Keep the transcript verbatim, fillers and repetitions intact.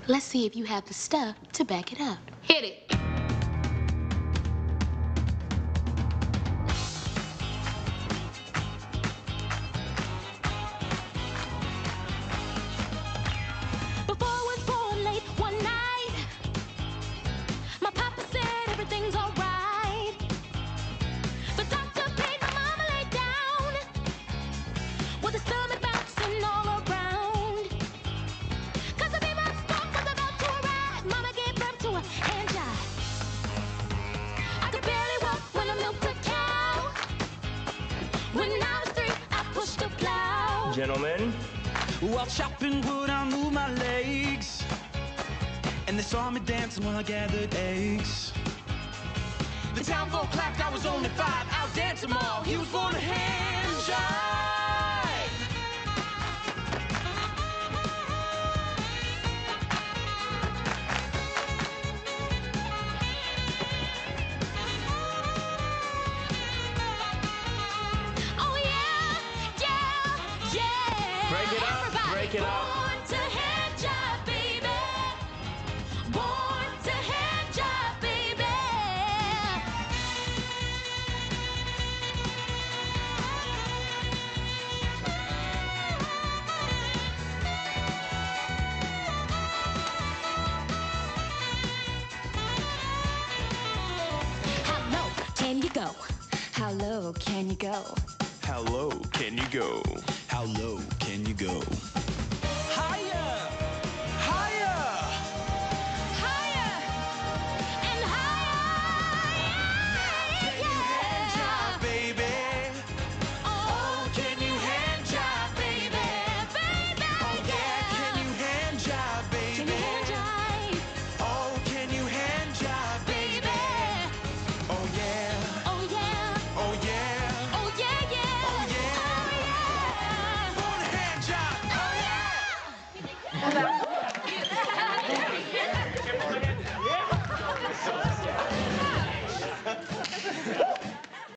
Let's see if you have the stuff to back it up. Hit it. Before I was born late one night, my papa said everything's all right. The doctor paid my mama lay down with the stomach bouncing all around. Cause the baby stomach was about to arrive. Mama gave birth to a hand jive. I could barely walk when I milked a cow. When I was three, I pushed a plow. Gentlemen. While chopping wood, I moved my legs, and they saw me dancing while I gathered eggs. The town folk clapped, I was only five, out danced them all. He was born a hand jive. Oh yeah, yeah, yeah. Break it up, Everybody break it up. born to hand jive, baby. Born to hand jive, baby. How low can you go? How low can you go? How low can you go? How low can you go?